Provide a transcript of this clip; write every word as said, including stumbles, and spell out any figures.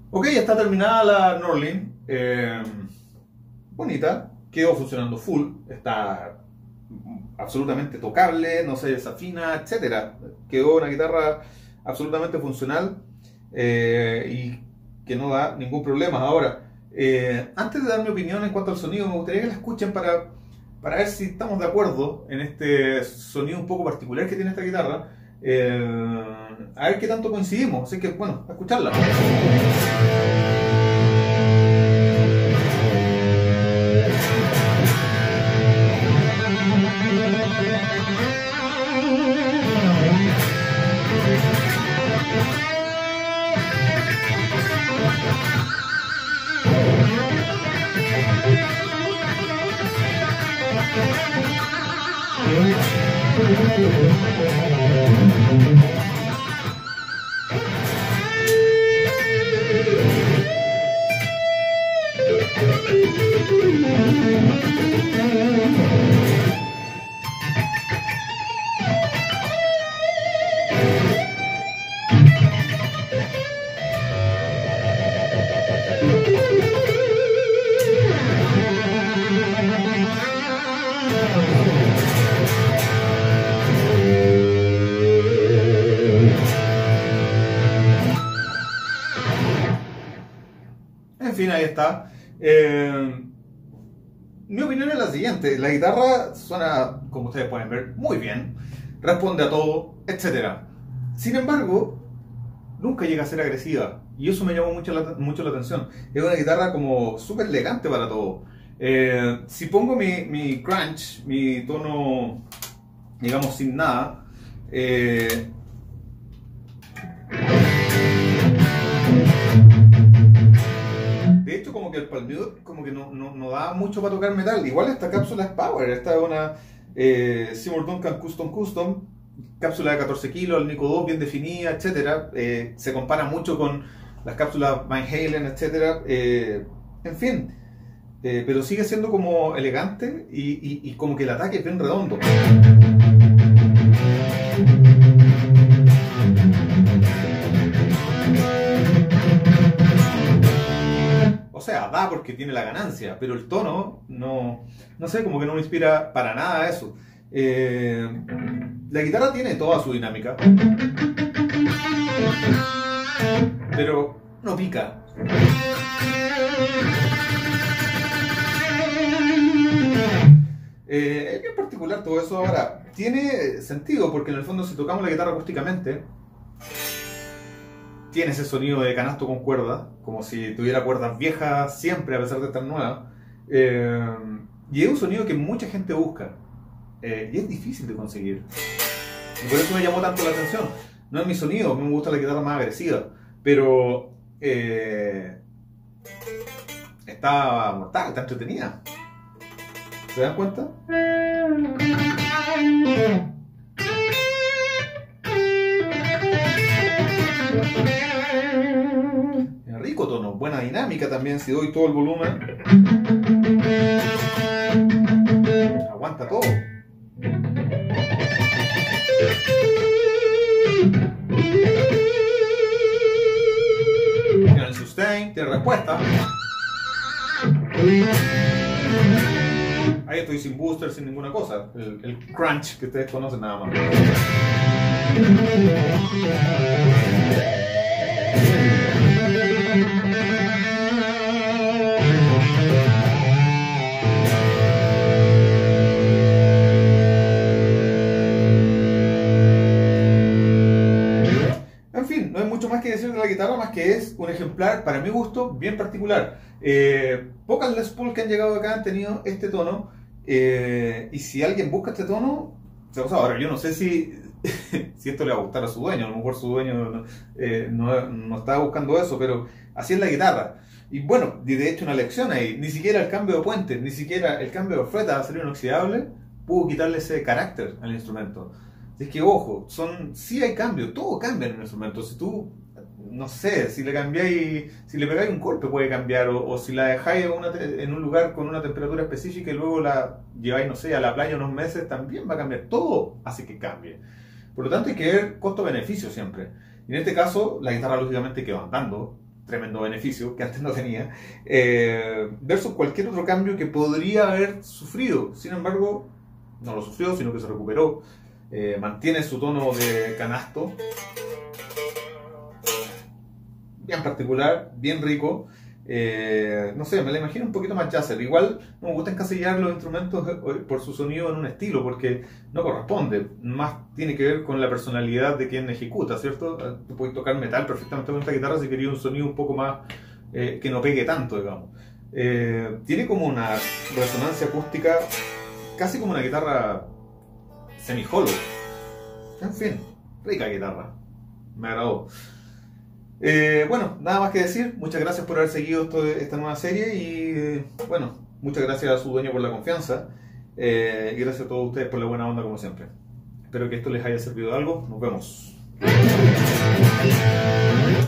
Ok, ya está terminada la Norlin. Eh, bonita, quedó funcionando full, está absolutamente tocable, no se desafina, etcétera. Quedó una guitarra absolutamente funcional eh, y que no da ningún problema. Ahora, eh, antes de dar mi opinión en cuanto al sonido, me gustaría que la escuchen para, para ver si estamos de acuerdo en este sonido un poco particular que tiene esta guitarra. Eh, a ver qué tanto coincidimos. Así que, bueno, a escucharla. En fin, ahí está. Eh, mi opinión es la siguiente. La guitarra suena, como ustedes pueden ver, muy bien. Responde a todo, etcétera. Sin embargo, nunca llega a ser agresiva. Y eso me llamó mucho la, mucho la atención. Es una guitarra como súper elegante para todo. Eh, si pongo mi, mi crunch, mi tono, digamos, sin nada, eh, de hecho, como que el palmute como que no, no, no da mucho para tocar metal. Igual esta cápsula es power. Esta es una eh, Seymour Duncan Custom Custom, cápsula de catorce kilos, el Nico dos bien definida, etcétera. Eh, se compara mucho con las cápsulas Van Halen, etcétera. Eh, en fin, eh, pero sigue siendo como elegante y, y, y como que el ataque es bien redondo. O sea, da porque tiene la ganancia, pero el tono no, no sé, como que no me inspira para nada eso. Eh, la guitarra tiene toda su dinámica, pero no pica. Eh, es bien particular todo eso. Ahora, tiene sentido porque en el fondo si tocamos la guitarra acústicamente, tiene ese sonido de canasto con cuerdas, como si tuviera cuerdas viejas siempre a pesar de estar nueva. Eh, y es un sonido que mucha gente busca. Eh, y es difícil de conseguir. Y por eso me llamó tanto la atención. No es mi sonido, a mí me gusta la guitarra más agresiva. Pero eh, está mortal, está entretenida. ¿Se dan cuenta? Rico tono, buena dinámica también, si doy todo el volumen. Aguanta todo. Tiene el sustain, tiene respuesta. Ahí estoy sin booster, sin ninguna cosa. El, el crunch que ustedes conocen nada más. En fin, no hay mucho más que decir de la guitarra, más que es un ejemplar, para mi gusto, bien particular. Eh, pocas Les Paul que han llegado acá han tenido este tono, eh, y si alguien busca este tono, se usa. Ahora, yo no sé si, si esto le va a gustar a su dueño, a lo mejor su dueño eh, no, no estaba buscando eso, pero así es la guitarra. Y bueno, de hecho una lección ahí, ni siquiera el cambio de puente, ni siquiera el cambio de freta a acero inoxidable pudo quitarle ese carácter al instrumento. Es que, ojo, son, sí hay cambio, todo cambia en el instrumento. Si tú, no sé, si le cambiáis, si le pegáis un golpe puede cambiar, o, o si la dejáis en, una, en un lugar con una temperatura específica y luego la lleváis, no sé, a la playa unos meses, también va a cambiar. Todo hace que cambie. Por lo tanto hay que ver costo-beneficio siempre. Y en este caso, la guitarra lógicamente quedó andando, tremendo beneficio que antes no tenía, eh, versus cualquier otro cambio que podría haber sufrido. Sin embargo, no lo sufrió, sino que se recuperó, eh, mantiene su tono de canasto, bien particular, bien rico. Eh, no sé, me la imagino un poquito más jazzer. Igual no me gusta encasillar los instrumentos por su sonido en un estilo, porque no corresponde. Más tiene que ver con la personalidad de quien ejecuta, ¿cierto? Tú puedes tocar metal perfectamente con esta guitarra si querías un sonido un poco más eh, que no pegue tanto, digamos. Eh, tiene como una resonancia acústica, casi como una guitarra semi-hollow. En fin, rica guitarra. Me agradó. Eh, bueno, nada más que decir. Muchas gracias por haber seguido esto, esta nueva serie y bueno, muchas gracias a su dueño por la confianza eh, y gracias a todos ustedes por la buena onda como siempre. Espero que esto les haya servido de algo. Nos vemos.